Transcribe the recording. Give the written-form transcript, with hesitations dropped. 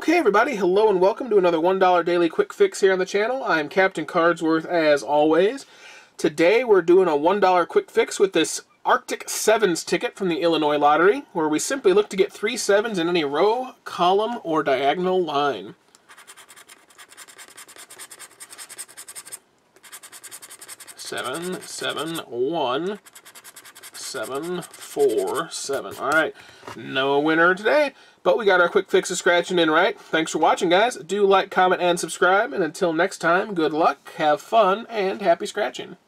Okay, everybody, hello and welcome to another $1 Daily Quick Fix here on the channel. I'm Captain Cardsworth as always. Today we're doing a $1 Quick Fix with this Arctic Sevens ticket from the Illinois Lottery, where we simply look to get 3 sevens in any row, column, or diagonal line. Seven, 7, 1, 7, 4, 7. Alright, no winner today, but we got our quick fixes scratching in right. Thanks for watching, guys. Do like, comment, and subscribe, and until next time, good luck, have fun, and happy scratching.